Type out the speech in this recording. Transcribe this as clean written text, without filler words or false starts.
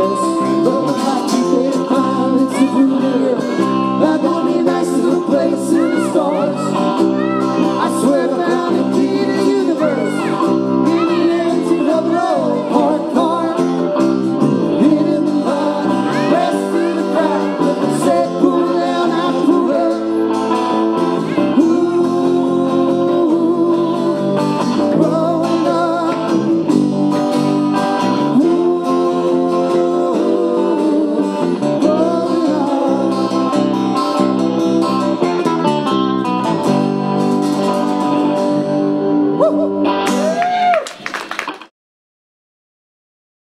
dress. But my life became fine, it's a blue girl. I got me a nice little place in the stars. I swear I found the key to the universe. In the hands of another old parked car. Hit in the mud, rest in the crack. Said pull down, I pull up. Growing up. Growing up.